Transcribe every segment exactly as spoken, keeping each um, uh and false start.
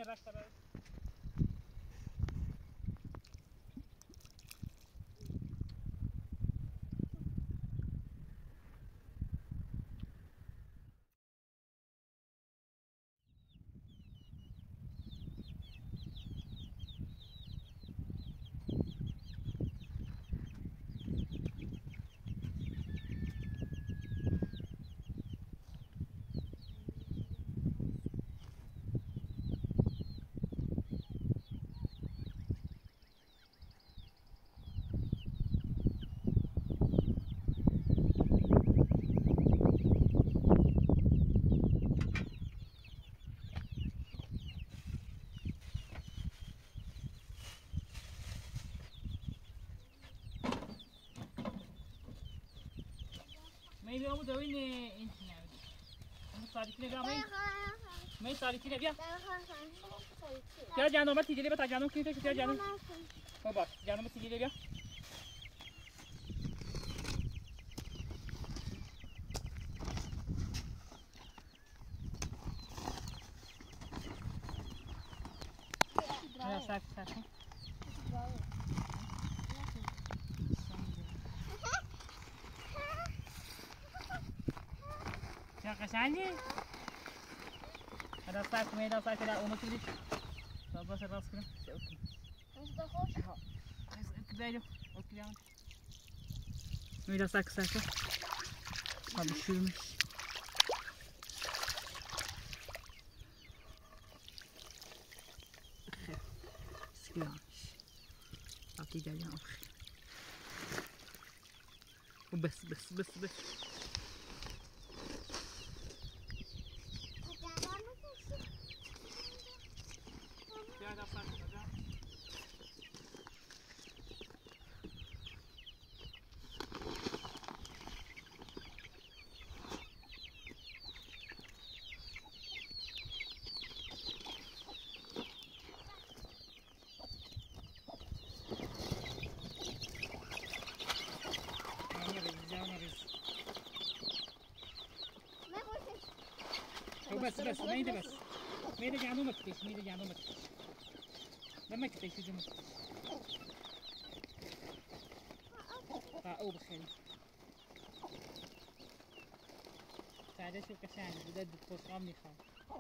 Tarak tarak. मैं भी आऊँ तो इन्हें इन्हें हम सारी चीज़ें क्या मैं मैं सारी चीज़ें क्या क्या जानो मत चीज़ें बता जानो क्यों क्या जानो ओ बात जानो मत चीज़ें क्या साफ साफ क्या कशांजी ada sak meja sak ada umur tulis coba seras kan Sudah kos كده يا اوكي يا meja sak sak abi şuymuş سكرانش اعطي جاي اخي وبس بس بس بس بس بس ما يدي بس ما يدي جانو مكتيش ما يدي جانو مكتيش لما كتيش يجي مكتيش اه او بخير تعالى شوف كشان بدأت بتفوز قامني خال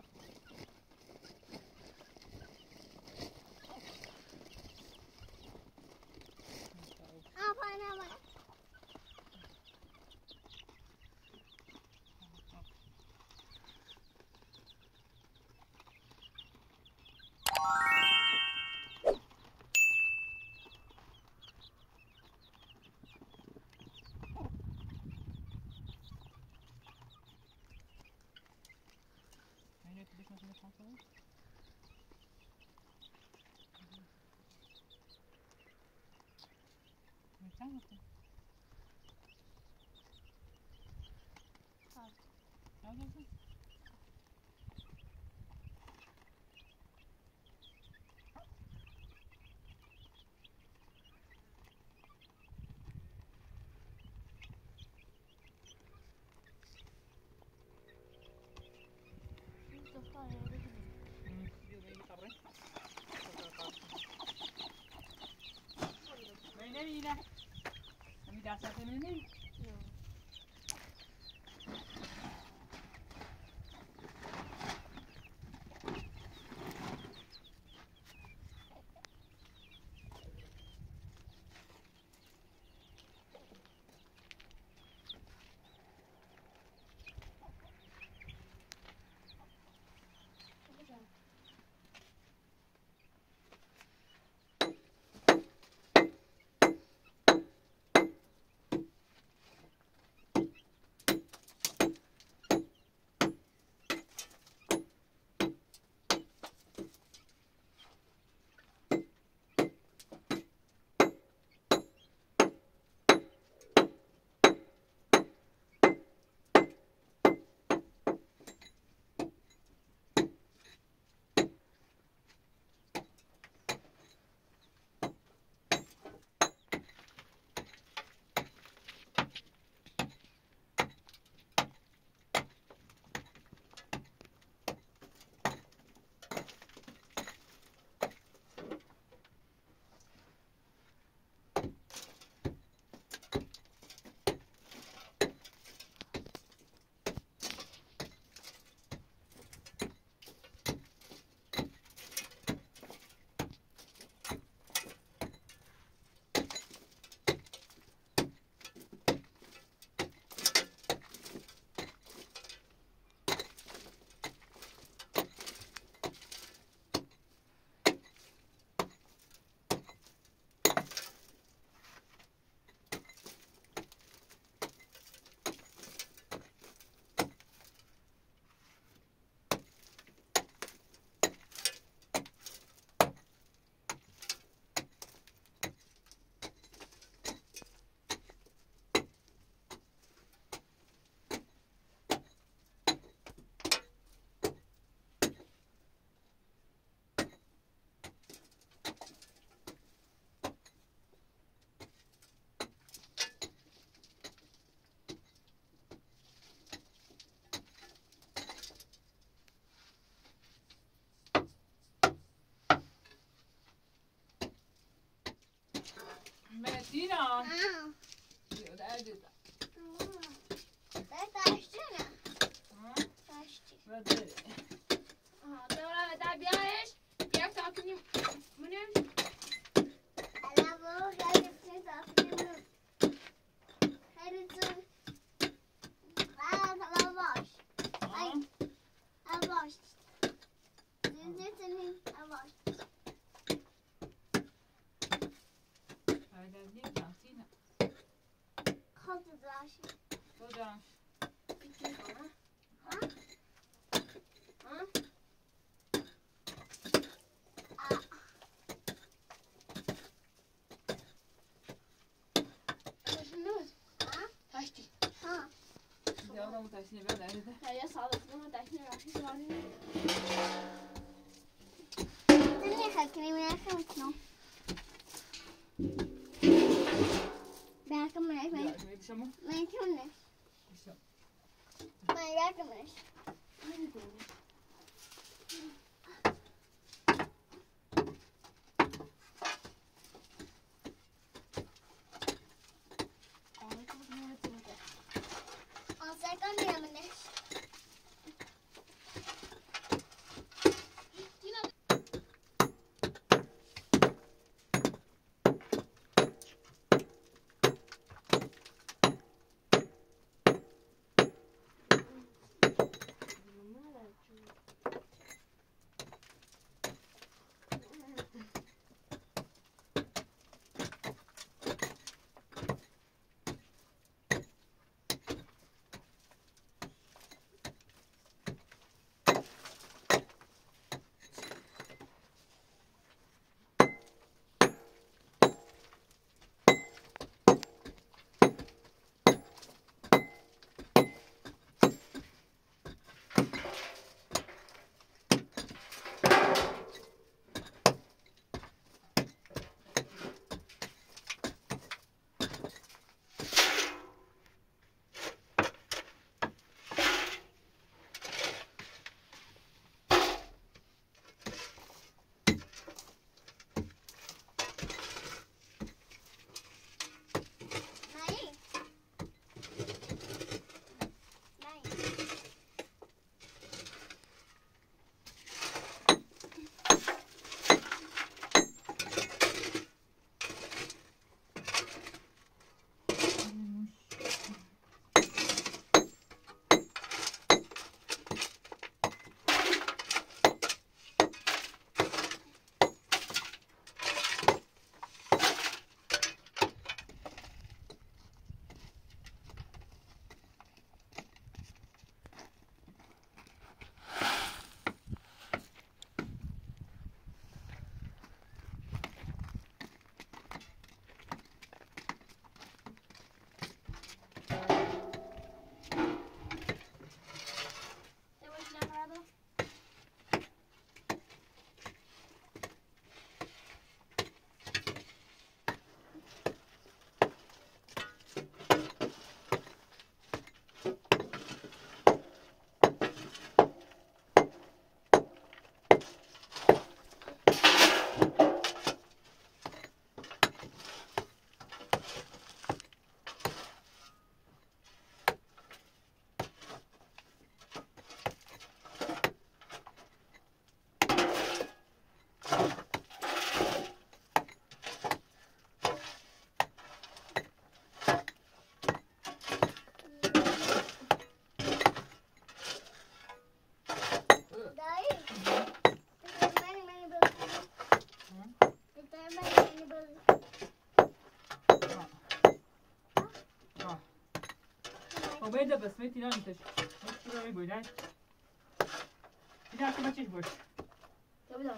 Nina, kami dasar sa Nina. Bettina! Ah. Jo, det er du da. Det er stjerne. Det er stjerne. Hva er det? ده ده بیارش یک تا کنیم منم Eller hvor jeg vil til sakene. Her er det Nei, det var vars. Nei, det er vars. Du sitter min, det er vars. Hva er det din da, Tina? Kalte det vars. Så da. Bitti sånn. Hæ? Ja. Ja, da må jeg ikke være der ute. Ja, jeg sa det til noen, det er ikke noe rart, så var det Den leker men jeg kan ikke nå. Jeg kan ikke Ja, mer. skal vi ikke sammen? Men jeg kan ikke. Ikke. Men jeg kan ikke. Altså, jeg kan gjøre med det. وبعدها بس ما تنام انت مش كده يبقى هناك هناك ما تشبش يلا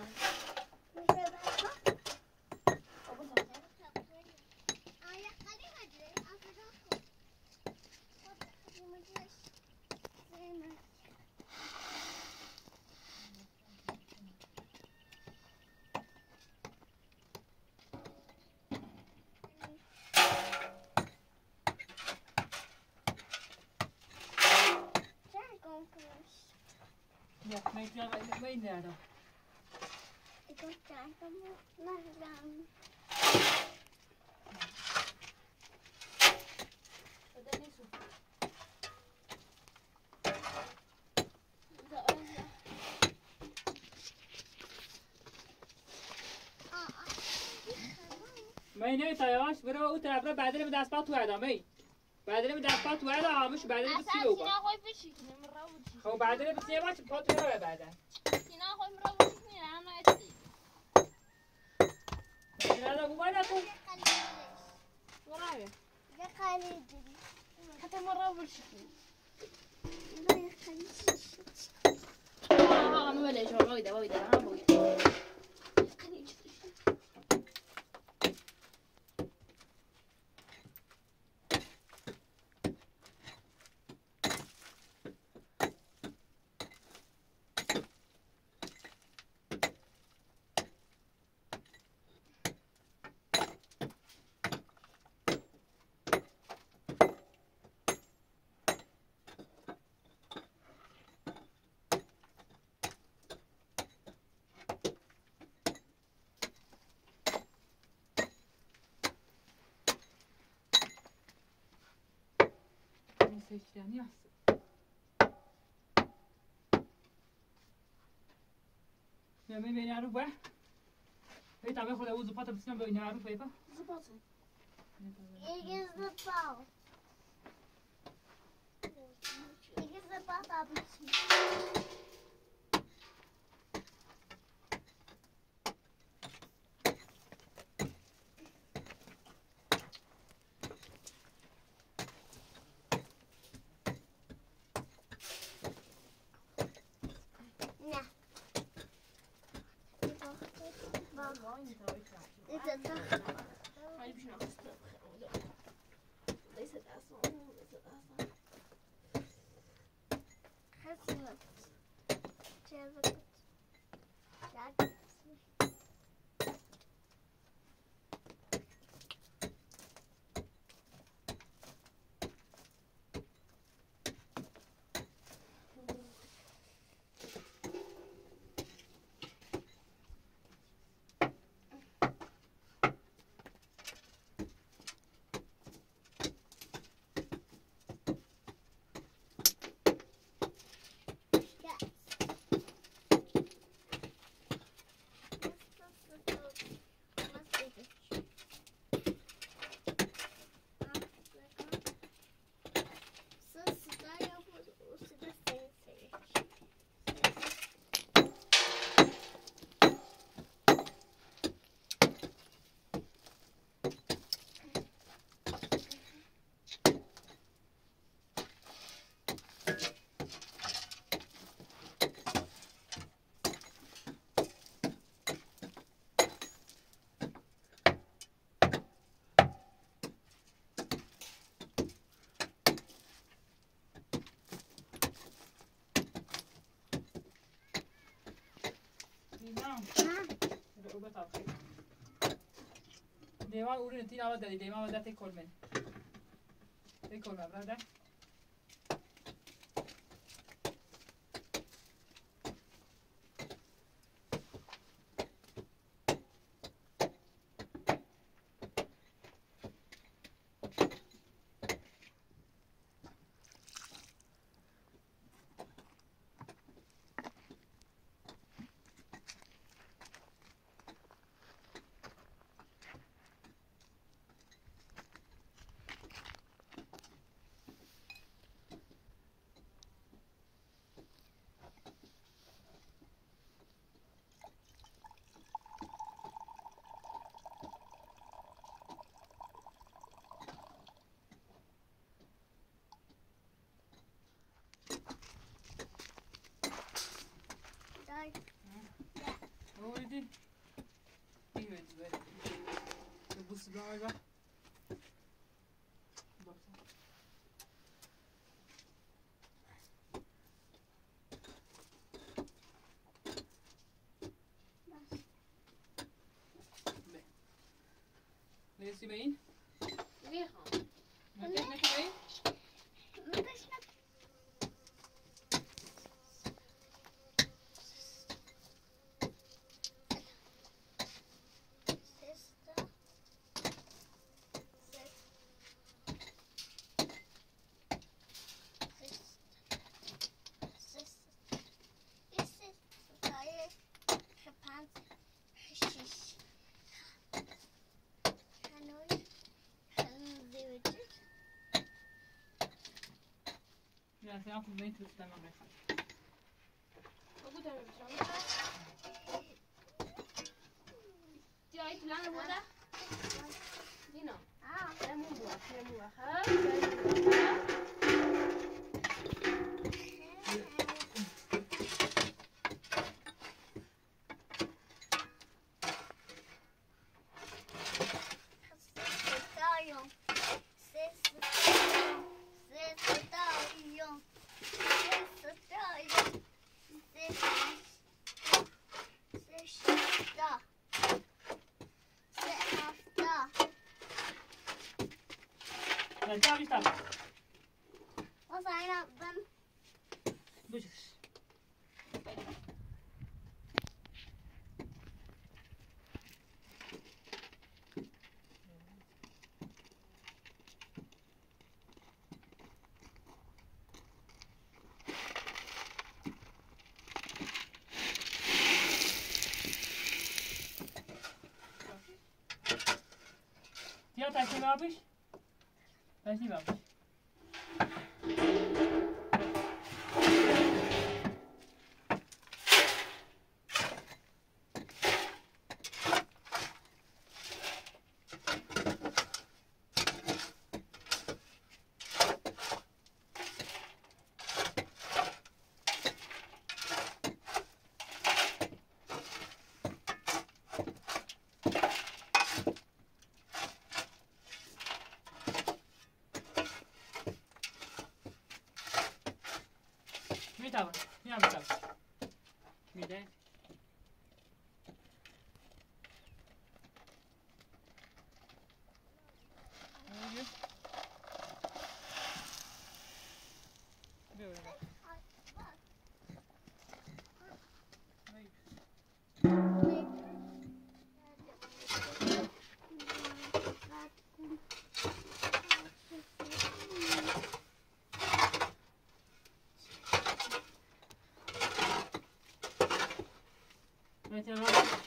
Ja, maar ik ga er mee naar dan. Ik wil kijken naar de می نه تایاش برو اون طرف را بعدی می دست پا تو ادامه بعدی می دست پا تو ادامه همش بعدی می سی بگو خوی بشکنیم را بودی خب بعدی می سی باش پا تو را بعدا اینا خوی را بشکنیم انا استی نه بگو باید تو ورای یه خالی دیدی حتی مرا بشکنیم نه یه خالی آه آه مبلش رو بایده بایده هم بایده seçtiğini yazsın. Ya mi beni arı bu. Hey tamam خدا او زپاتا بسیار با این عروف ایفا. زباطه یکی زباط یکی زباط آبیشی نه إذا دخل هاي بيش ناقص ليس الأصل ليس الأصل خسرت جابت جابت دیوان اون تین آواز دادی دیوان آواز دادی کل من ای کل من برده اویدی ایویدی بری تو بوس برای با نرسی به این؟ میخوام نکش نکش به این؟ Ja, c'est un coup de main tout ça, non mais. بگو تا ببشم جایی تو لانه بوده؟ دینا نمون بوده نمون بخیر Ja, wie staat? Wat zijn dat dan? Busjes. Ja, dat is niet wapen. Dat is niet wapen. میتوان میام میتوان میده Meteor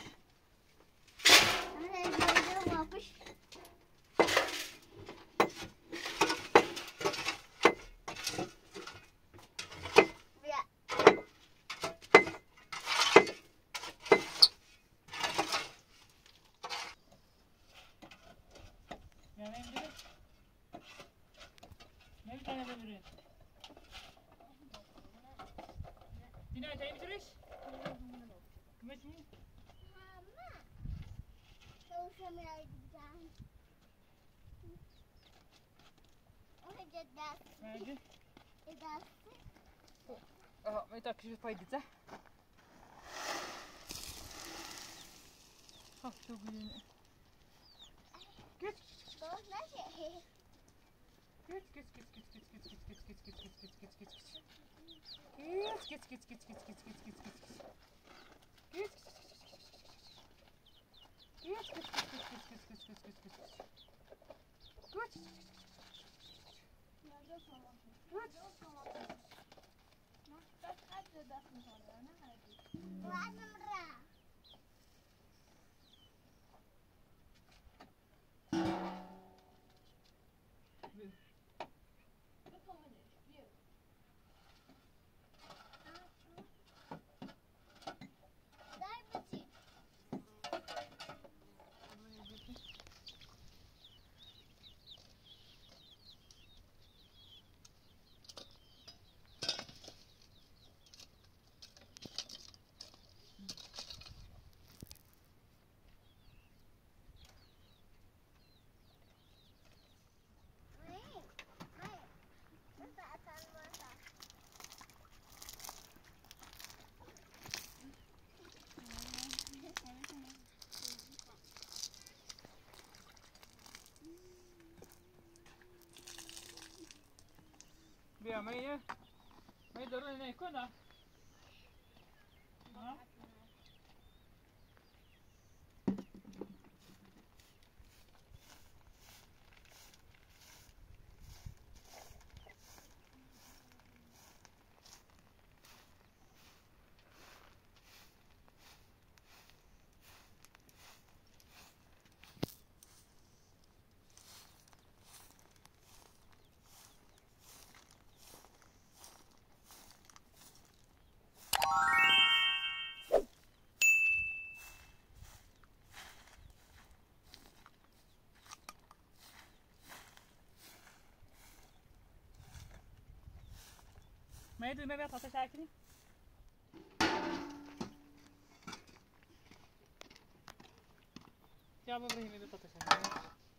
Aha, men tak się pojedziecie? Chodź tu gdzie. Git. To znaczy. Git, git, git, git, git, git, git, git, git, git, git, git, git, git. Git, git, git, git, git, git, git, git, git. Git. Git, git, git, git, git, git, git, git, git, git. Gut. بیا مایه مایه درون نکنه ها ما دوی بیا تاسه شکلی یا بابا همی بیا تاسه شکلی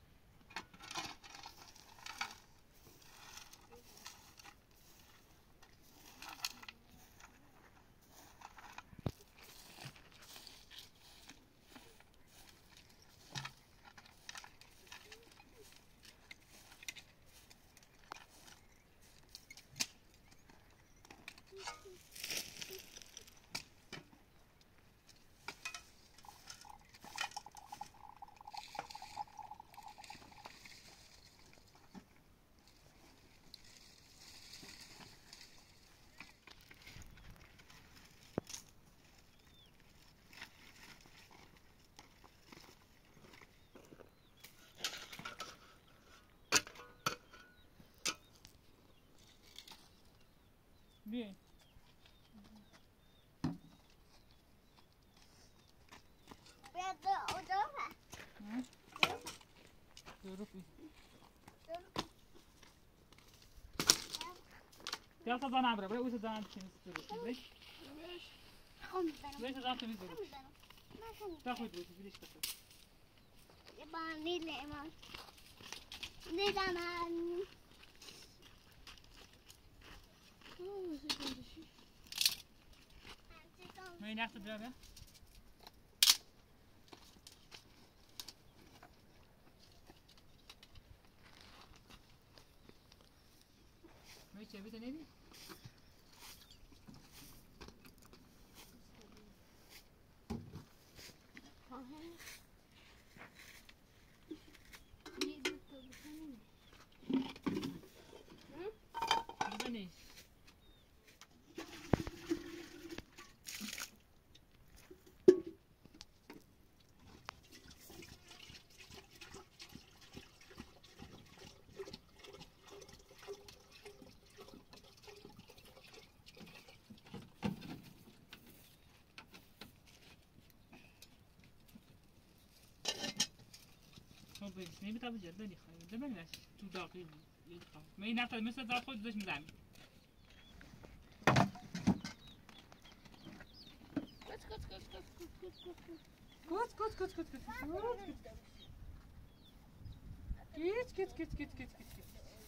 بیاین بیاد دو دو درو بی بیا تا زن عبره برای اوز زن چینی درو بیش خون بزنم بیش زن تمیز درو خون بزنم من خون تا خود درو بیش کسر یه بانی لیمون لیمون ما این نخت بیا بیا ما چه بیت نمی بزنی بس نمیتونم جدا نخواهیم ده من تو داخل یکم من این نفر مثل داخل خود داشت میزنم کت کت کت کت کت کت کت کت کت کت کت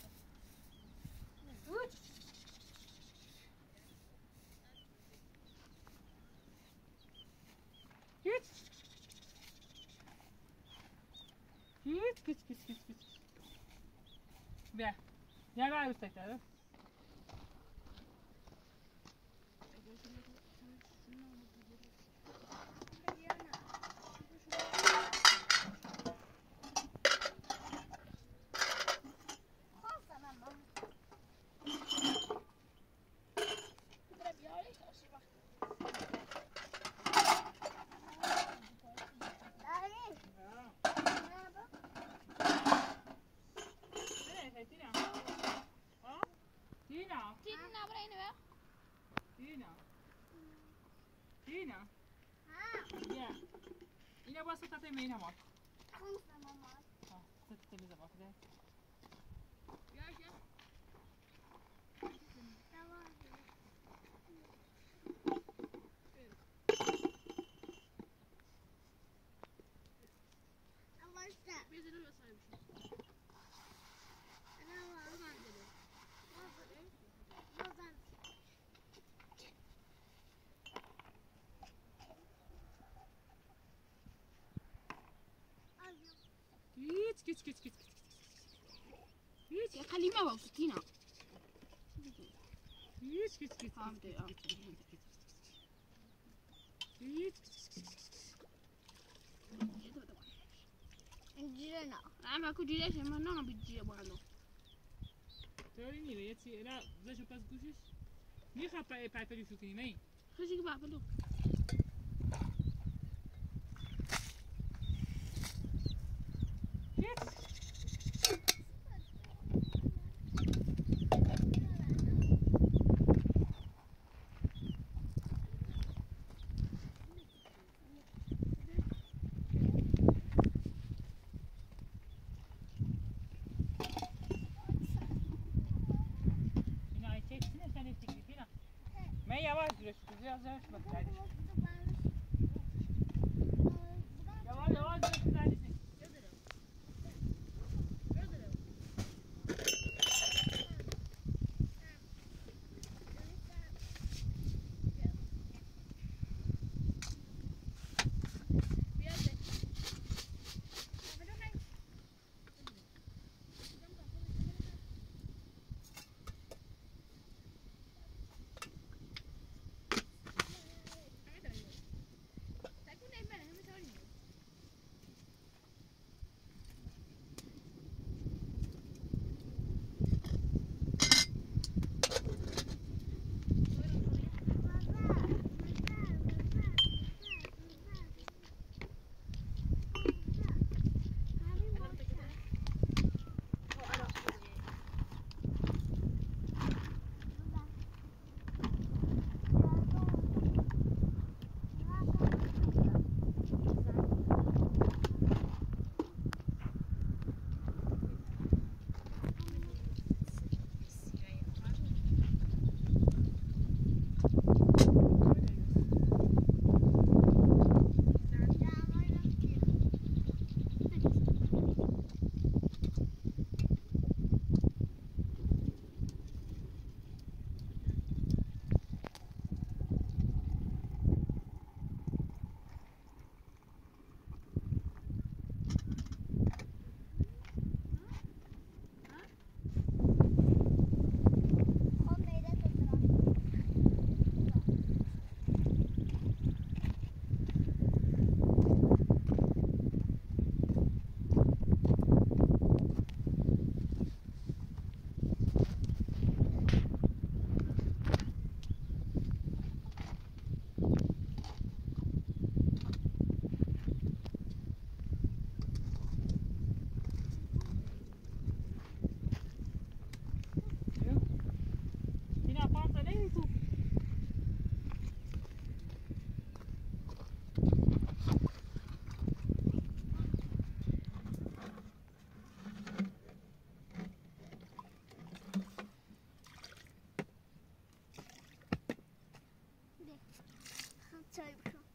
Git git git git git. Bia. Ja vai usted, ¿verdad? Tina. Ja. Ina bara sätta dig med in här bak. Ja, sätt dig lite bak där. Ja, ja. Git git git git. Git يا خليه ما بقى ستين git git git. Git. جيرنا عم اكو جيش ما نو بيجي باندو تقولي ني بيتي لا زي شو بس گوشش میخواد پای پای شو کنی می خشي بقى بلو اینا ای چه چی نشانه تیکی فینا سرش توزی از هرش بخیرش یواش یواش درش بزنیسی Çay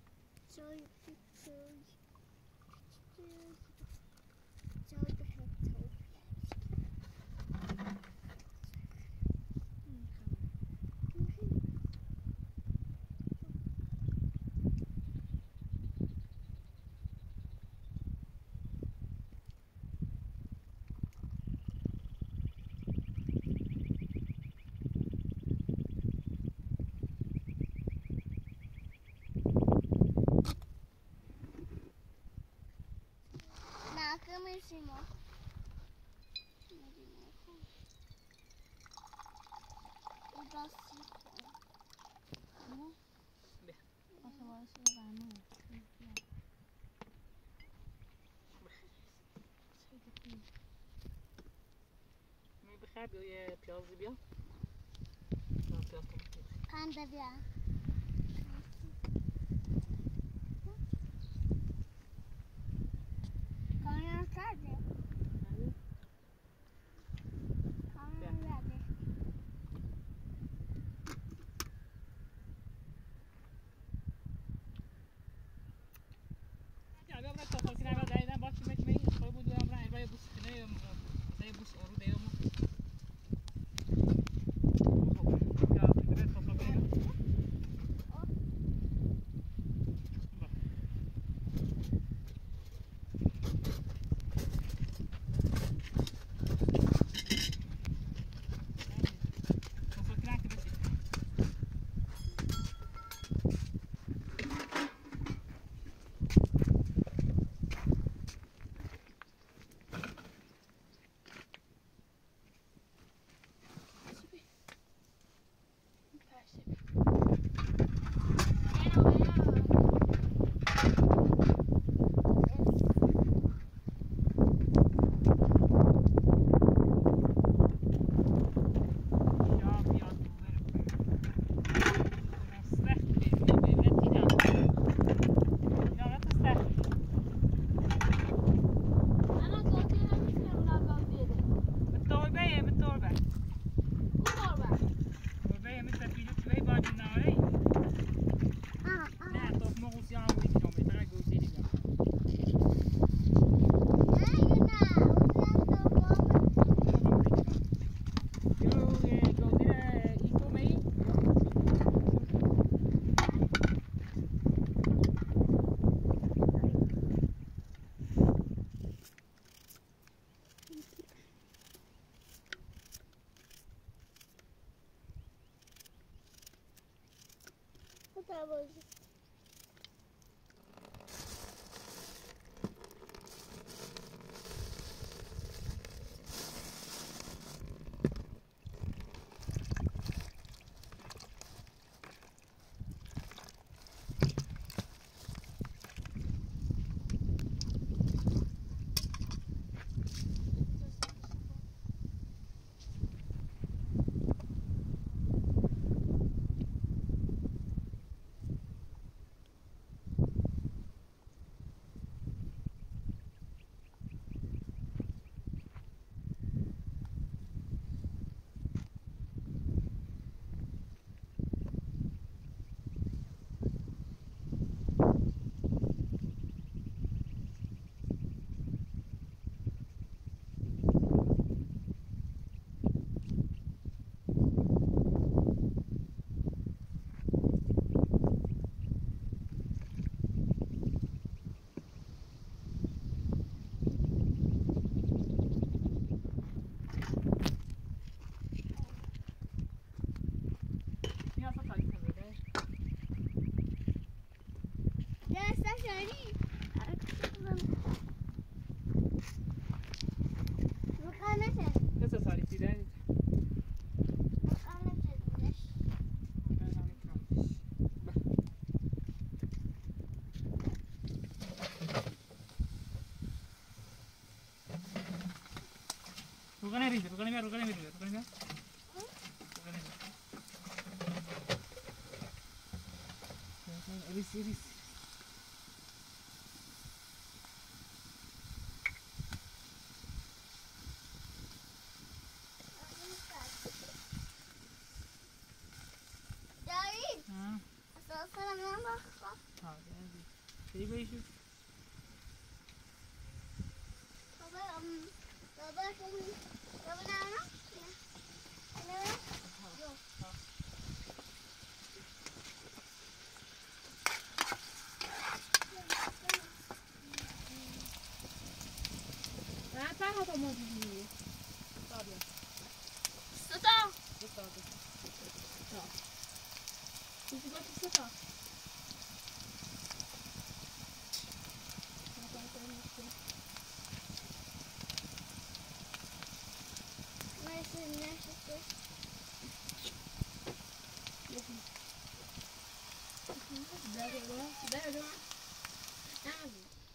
çay çay Nakkamissimo. بخیر بیا یه پیاز بیا پنده بیا کانال کرده کانال کرده Ya ben bırak topal kinaya dayıdan bak şimdi ekmeği koy bu duran bırak buraya buz kinaya saya buz oru dayı mu ya bir topal kinaya Rukannya rindu, rukannya biar, rukannya biar, rukannya biar. Rukannya biar. Iris, iris. हाँ हाँ सही भाई शू Apa kamu di sini? Sudah. Sudah. Sudah. Sudah sudah. Dari gua, dari gua. Nah.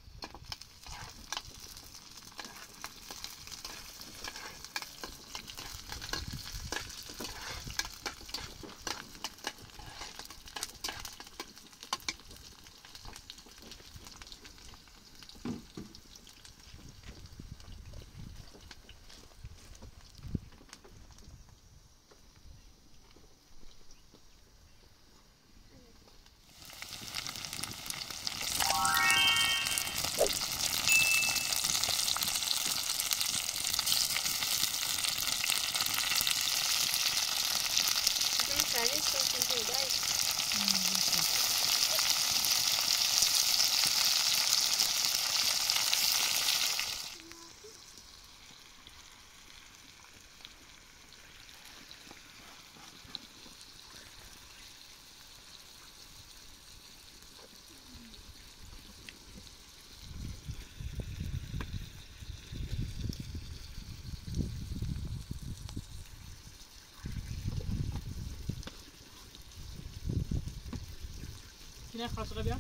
Sini خلاص غبيان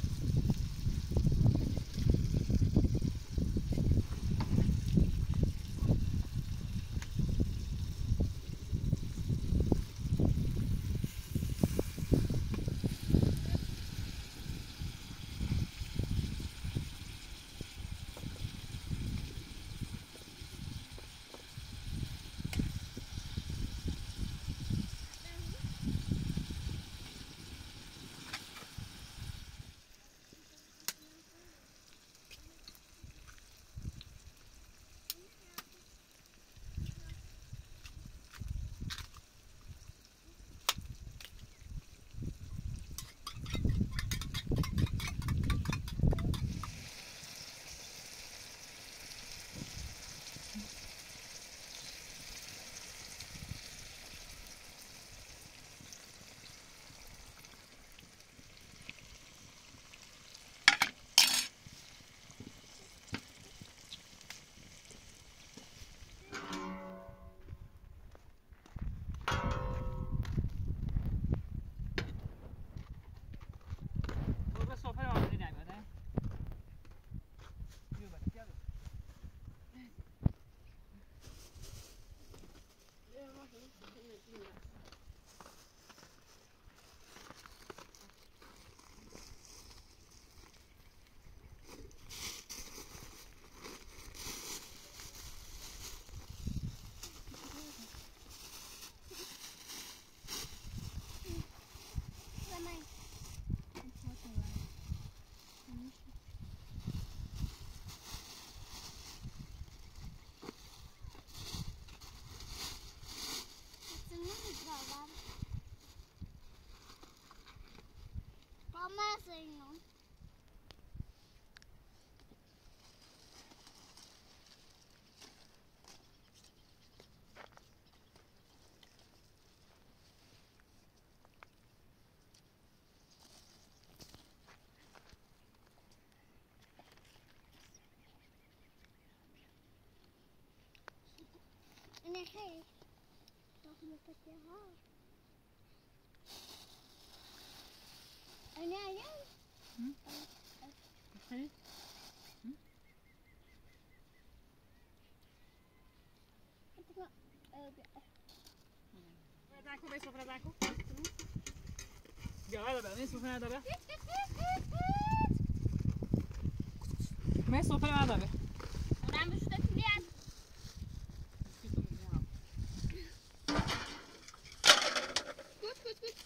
اینو اینه خیلی تخم پته ها اینه ایان خیلی Danko, meestal van Danko. Ja, dat wel. Meestal van dat wel. Meestal van dat wel. اونم بهش تکلیه. گوت گوت گوت.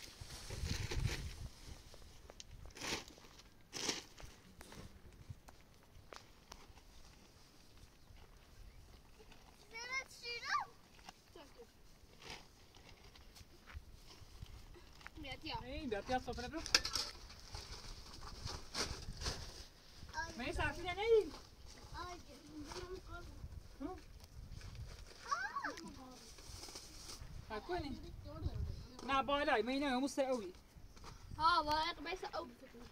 Nee, dat is op een broek. Nee, staat er niet. Ga kon niet. Nou, bij daar, maar je nou moest er ook. ها واقع بس او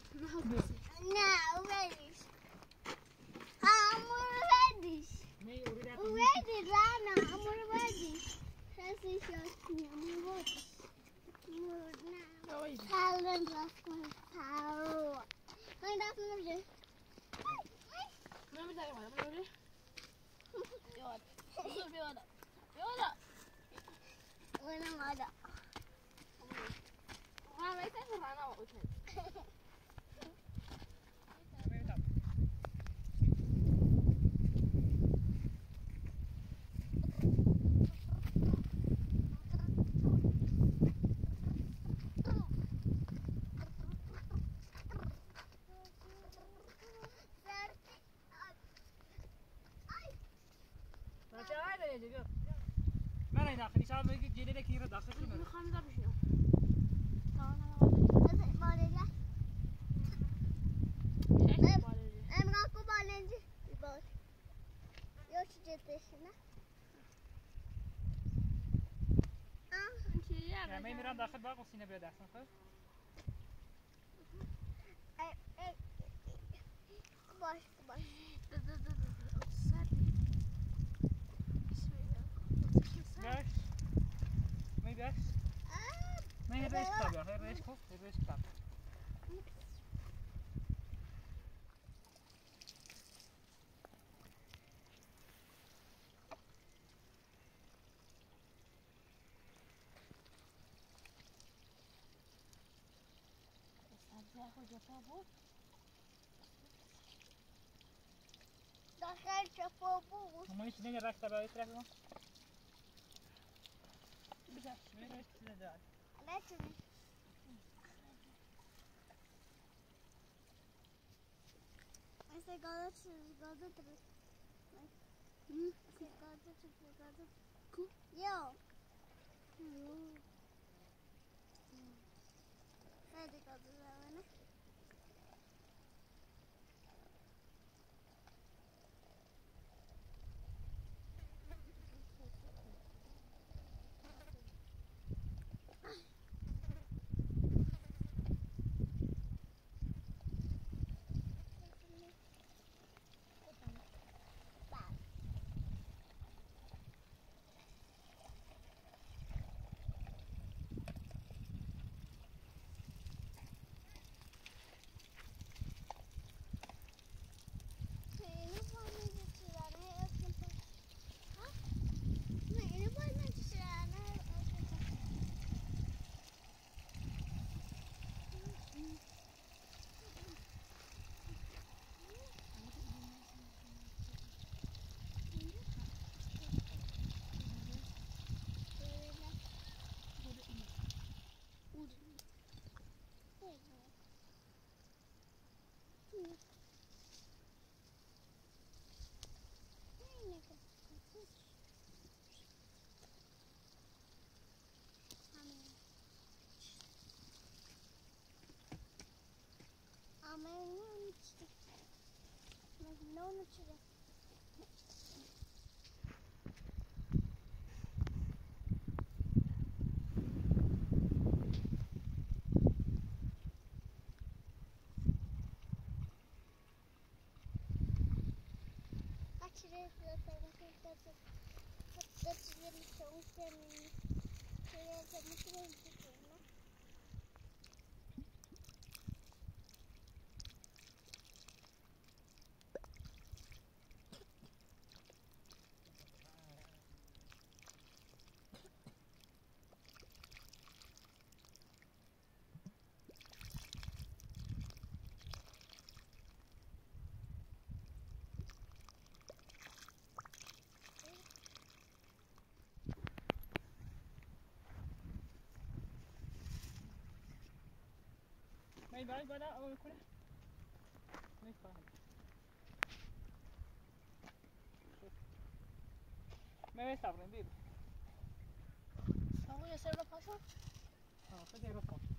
نه اویدیش همون اویدیش Nee, hoe dat? اویدیش رانا همون اویدیش کسی شد همون اویدیش نه کلن راست کن تارو من راست نمیشه من میذارم من بروی یاد یاد یاد اونم آدا من میتونم رانا اوتن من این داخلی شاید بگید جلیل کی رو داخل کنم. میخوام دا بشینم. امرا کو بالنجی باش. یا چی جدشونه؟ آه چیه؟ یا من میرم داخل باغ و سینه بیاد داخل خب. باش باش. Yes. Maybe yes. Nee, het is klap, ja. Het is klap. Het is klap. داخل چپا بود. ما هیچ دیگه رفت برای طرف ما. بذار میره چیز داد. نتونی. مثل گاده چیز گاده درست. مثل گاده چیز گاده. کو؟ یا. خیلی گاده زمانه. No, no, chile. Actually, that's really so funny. Nej, bara bara och kolla. Nej, fan. Men vi tar en bild. Ja, jag ser det på så. Ja, så det går på.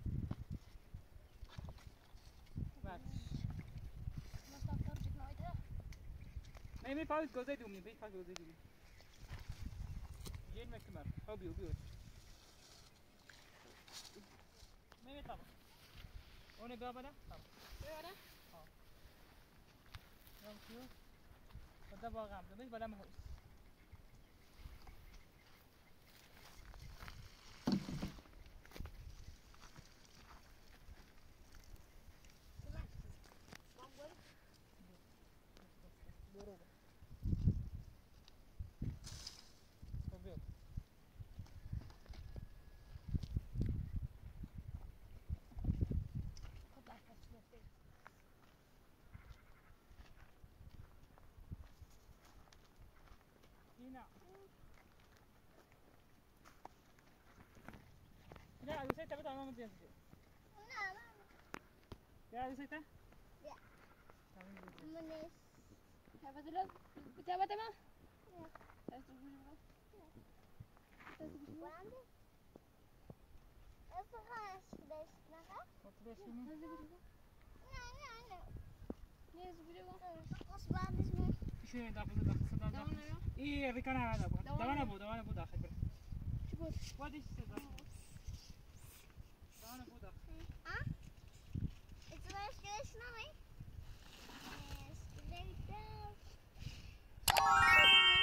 Max. Måste ta det något här. Nej, men paus gå زيدوا من بيت paus gå زيدوا. جيل ما كمل. هو بيو بيو. Men vi tar. Och ni går bara där? Ja. Gör det? Ja. Jag tror. Och det var ram. Det blir bara med hus. هنا لا أنا سيتها بتاع ماما تنزل لا لا يا أنا سيتها لا منيس يا بدل بتاع بتاع ما وعندي أصحاش ليش نها وتليش هنا لا لا لا ليش بيجوا قص بعد اسمه شو داخل داخل داخل داون إيه في كان هذا أبو داون أبو داون أبو داخل شوف وادي إيش داخل داون أبو داخل ها إنت ليش ليش نامي ليش ليش